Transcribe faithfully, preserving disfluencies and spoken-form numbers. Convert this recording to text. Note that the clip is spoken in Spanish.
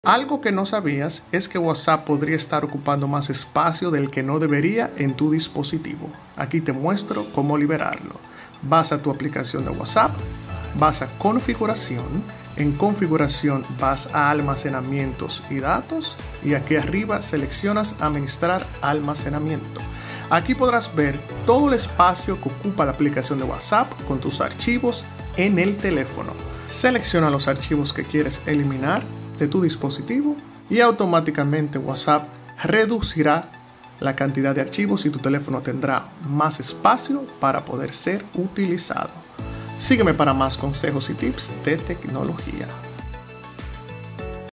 Algo que no sabías es que WhatsApp podría estar ocupando más espacio del que no debería en tu dispositivo. Aquí te muestro cómo liberarlo. Vas a tu aplicación de WhatsApp, vas a configuración, en configuración vas a almacenamientos y datos y aquí arriba seleccionas administrar almacenamiento. Aquí podrás ver todo el espacio que ocupa la aplicación de WhatsApp con tus archivos en el teléfono. Selecciona los archivos que quieres eliminar de tu dispositivo y automáticamente WhatsApp reducirá la cantidad de archivos y tu teléfono tendrá más espacio para poder ser utilizado. Sígueme para más consejos y tips de tecnología.